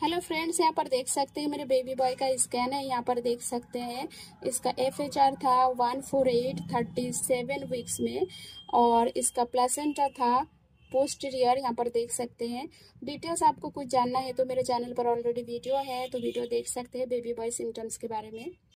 Hello friends, यहाँ पर देख सकते हैं मेरे बेबी बॉय का स्कैन है। यहाँ पर देख सकते हैं इसका FHR था 148 37 वीक्स में, और इसका प्लेसेंटा था पोस्टीरियर। यहाँ पर देख सकते हैं। डिटेल्स आपको कुछ जानना है तो मेरे चैनल पर ऑलरेडी वीडियो है, तो वीडियो देख सकते हैं बेबी बॉय सिम्टम्स के बारे में।